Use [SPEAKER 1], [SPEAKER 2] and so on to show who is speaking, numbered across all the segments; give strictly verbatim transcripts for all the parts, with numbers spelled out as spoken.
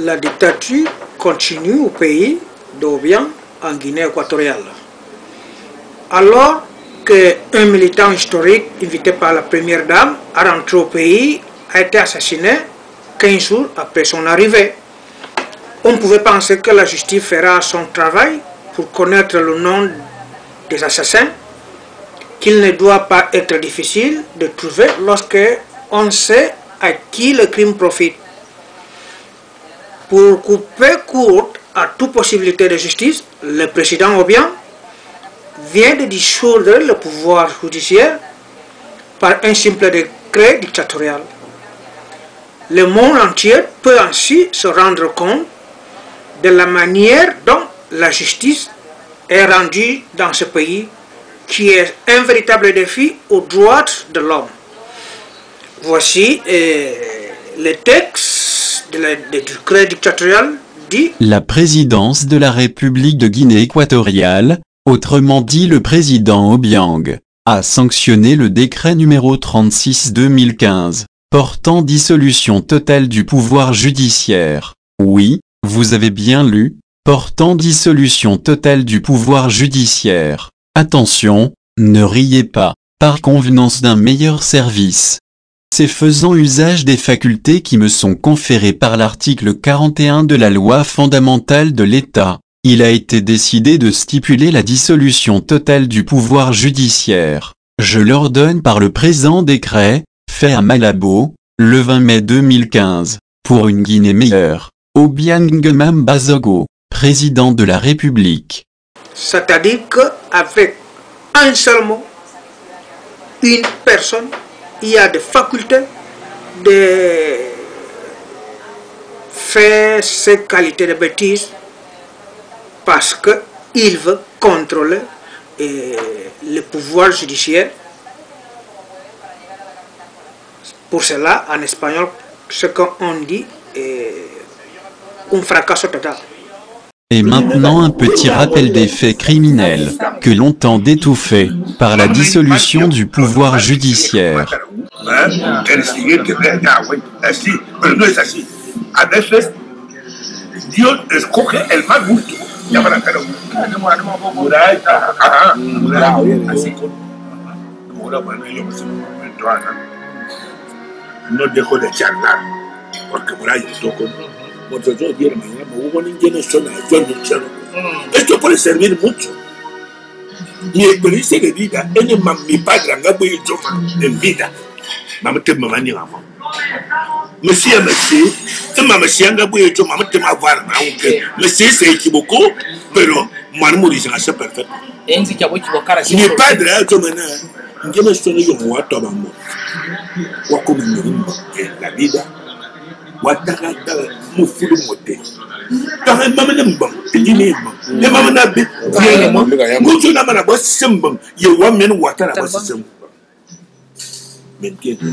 [SPEAKER 1] la dictature continue au pays d'Obiang, en Guinée équatoriale. Alors qu'un militant historique invité par la première dame à rentrer au pays a été assassiné quinze jours après son arrivée. On pouvait penser que la justice fera son travail pour connaître le nom des assassins, qu'il ne doit pas être difficile de trouver lorsque on sait à qui le crime profite. Pour couper court à toute possibilité de justice, le président Obiang vient de dissoudre le pouvoir judiciaire par un simple décret dictatorial. Le monde entier peut ainsi se rendre compte de la manière dont la justice est rendue dans ce pays, qui est un véritable défi aux droits de l'homme. Voici euh, le texte de la, du décret dictatorial dit:
[SPEAKER 2] La présidence de la République de Guinée équatoriale, autrement dit le président Obiang, a sanctionné le décret numéro trente-six deux mille quinze, portant dissolution totale du pouvoir judiciaire. Oui, vous avez bien lu, portant dissolution totale du pouvoir judiciaire. Attention, ne riez pas, par convenance d'un meilleur service. C'est faisant usage des facultés qui me sont conférées par l'article quarante et un de la loi fondamentale de l'État, il a été décidé de stipuler la dissolution totale du pouvoir judiciaire. Je l'ordonne par le présent décret, fait à Malabo, le vingt mai deux mille quinze, pour une Guinée meilleure. Obiang Bazogo, président de la République.
[SPEAKER 1] C'est-à-dire qu'avec un seul mot, une personne, il y a des facultés de faire ces qualités de bêtises parce qu'il veut contrôler eh, le pouvoir judiciaire. Pour cela, en espagnol, ce qu'on dit est un fracasso total.
[SPEAKER 2] Et maintenant un petit rappel des faits criminels, que l'on tend d'étouffer, par la dissolution du pouvoir judiciaire.
[SPEAKER 3] Esto puede servir mucho. Mi experiencia de vida, mi padre en vida, mamá mamá ni mamá. Monsieur, monsieur, tu m'as monsieur anga boye tu mamá te m'a voir, monsieur se equivocó, pero marmuri se hace perfecto. Mi padre a tu mena, yo me estoy yo muerto mamá. Wa como en la vida. Wataka mu fulu mote ta mama ne mbam ejini mbam ne mama na bi tie mo ngutu na mana bo simbam ye wa men watara bo sim mentie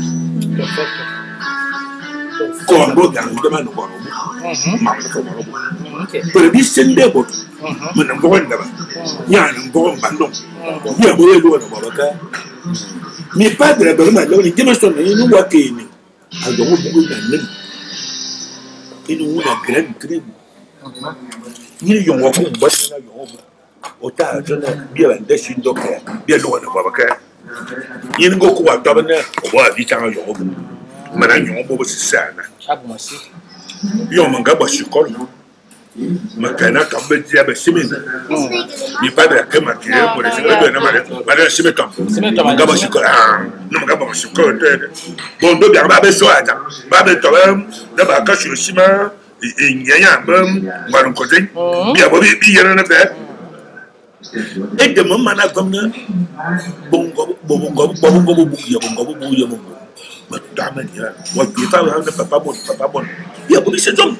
[SPEAKER 3] ko mbo ga ngama no boro ma ko boro pero bi sende bo mun ngo wanda ba ya ngo mbando ya bo ye do na boro ka mi padre ba ma lo ni jema so ni no wa ke ni a do mo bu na ni ini una gran crime. Ni yon wa ko ba na yon o ta jona bi ba nda shi ndo ka bi lo na ba ka ni ngo ko wa ta ba na o wa bi ta yon mana yon bo bo sisana abumasi yon manga ba shi ko makana ka ba dia ba simina ni pa da ka ma ke mo de ba na ma ba da sime kam manga ba shi ko ah no manga ba shi ko bon do bi ba ba so ata ba ba to da ba ka shi shima e nyanya bam ngwan ko de bi abo bi yana na be e de mo mana gomna bongo bongo bongo bongo ya bongo bongo ya bongo ma da ma ya wa bi ta ha da papa bon papa bon bi abo bi se dom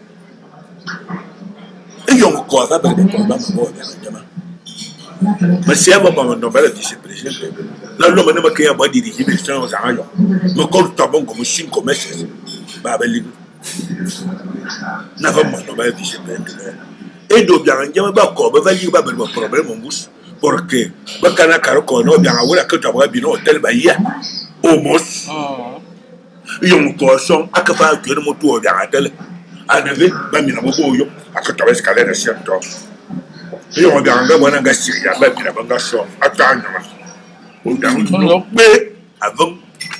[SPEAKER 3] e yo ko fa ba de ko ba mo ya jama ma se aba ba no ba la vice president la lo ma na ma ke ya ba dirige bi sa za yo mo ko ta bongo mo cinco meses ba ba li na va mo no ba vice president e do bien njama ba ko ba va li ba ba problème mon bouche porque ba kana karo ko no bien awura ka ta ba bi no hotel ba ya o mos yo mo ko son aka fa ko mo to bien atel anave ba mina boyo akata escalader de siento et on regarde moi nga siria ba mina banga so atanya on dan be avant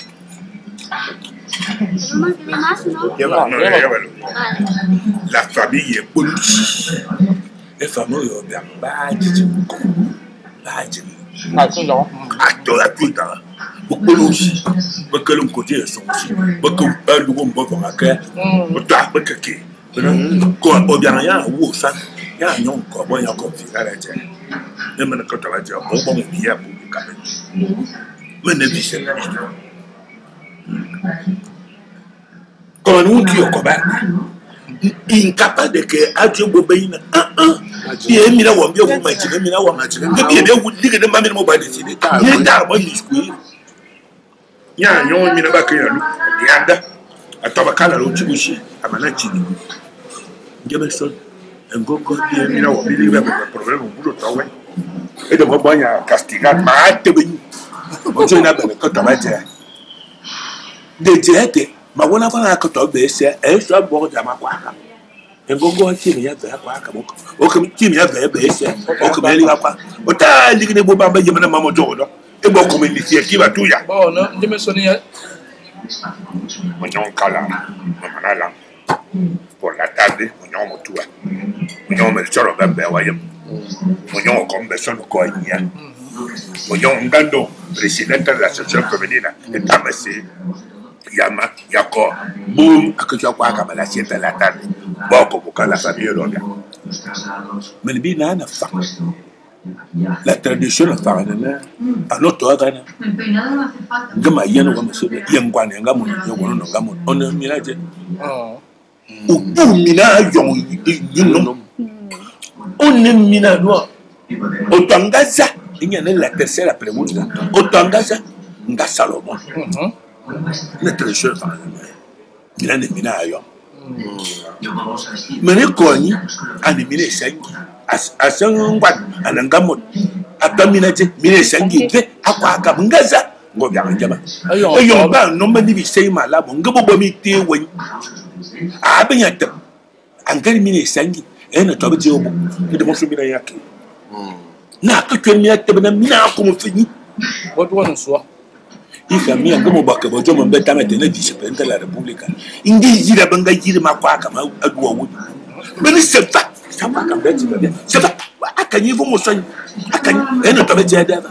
[SPEAKER 3] la famille est politique les familles ont bien badge badge attends la tout là beaucoup aussi beaucoup le côté sont aussi beaucoup un nouveau bon pour accueillir autant que qui quoi au bien rien ou ça il y a un nom quoi il y a comme ça là tiens même quand tu vas dire bon bon bien pour quand même mais ne dis pas quand nous qui au combat incapable de que adieu bobeina un un et mira wa mbia wa machine mira wa machine ngebi ebe wu dige de mamene mo ba de sine ni da mo discours nya nyo mira ba ke yalu yanda atoba kala lo chibushi amana chini ngebe so ngoko die mira wa bi dige ba problème bulo tawe e de mo banya castigar ma tebe o jo na be ko tabaje de jete ma wona fa ka to be se e so bo ja ma kwa ka engongo ti mi ya ga kwa ka mo o ke ti mi ya ga be se o ke be li kwa o ta li ne bo ba ba yema na mamo jo do e bo ko mi ni ti e ki ba tu ya
[SPEAKER 4] bo no ndi me so ni ya
[SPEAKER 3] mo nyon kala mo manala por la tarde mo nyon mo tua mo nyon me choro ba be wa yem mo nyon ko be so ko nya mo nyon ngando presidente de la asociación femenina etamasi Yama, Yako, boum, à que tu as quoi comme la sieste à la table. Bon, comme la famille Loga. Mais le bien, la tradition de Faranana, à notre organe. Gama Yano, Yangwan, Yangamon, Yangamon, Yangamon, on a mirage. Ou pour Mina, Yon, on est Mina noir. Autangaza, il y a la tercère après vous. Autangaza, Nga Salomon. La tradition il a des minaires. Mais les cognes, animés cinq, à cinq watts, à l'engamot, à dominater, mille cinq, à quoi Gaza, Gobiangama. Ayons pas, non, mais il s'est mal, mon gobomité, oui. Ah, ben, y'a un quel mille cinq, et ne tombe au bout, et de mon souvenir. N'a que tu es mis à te mener comme fini.
[SPEAKER 4] What one soit.
[SPEAKER 3] Il a mis un gros bac, je me bête à mettre le vice-président de la République. Il dit qu'il a bangé, il m'a quoi comme un doigt. Mais c'est pas, ça va comme bête, c'est pas, à Kanye, vous me soignez, à Kanye, et ne t'avez dit à Dava.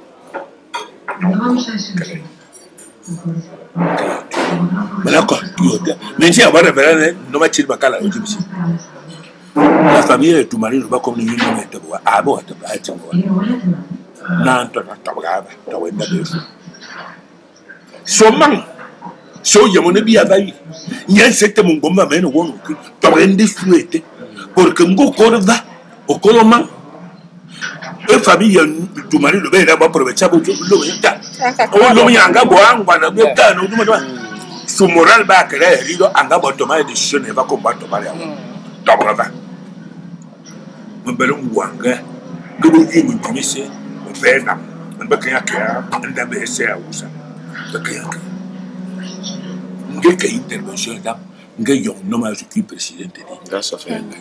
[SPEAKER 3] Mais d'accord, mais si avoir révélé, non, ma chile bacala, la famille est tout mari, ne va comme une minute, à boire, à tiens, non, tu n'as pas grave, tu as envie de Soman, so yamone bi abayi. Nyen sete mon gomba meno wono ki. To rendi souete. Pour que ngo korva o koloma. E famille du mari le be na ba provecha bo lo yata. O lo yanga bo angwa na bo ta no duma. Su moral ba kere rido anga bo to ma decision e ba ko ba to mari awo. To brava. Mo belo ngwanga. Ngo yi ni commission. Mo vena. Mba kanya kya nda be se awusa. Quelle intervention là, il y a un hommage qui est président.
[SPEAKER 4] Ça fait un peu.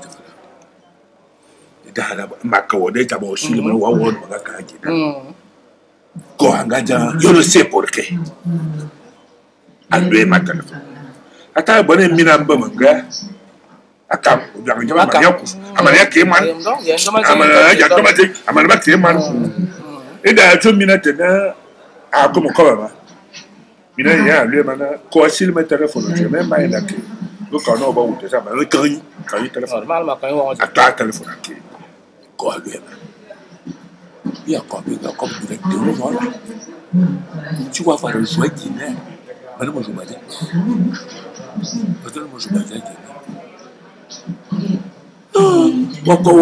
[SPEAKER 3] Je ne sais pour qué. Alloué ma téléphone. Attends, bonne mina mbamanga. Attends, il y a un yakus. Amania Kéman. Amania Tomate. Amania Kéman. Et d'ailleurs, tu mina tena. Ah, comme comment? Il y a lui maintenant quoi s'il met téléphone tu même pas là que donc on va où ça mais quand quand il téléphone
[SPEAKER 4] normalement quand on
[SPEAKER 3] a ta téléphone qui quoi lui il y a quoi il y a comme directement voilà tu vas faire le choix qui n'est madame moi je m'ai dit madame moi je m'ai dit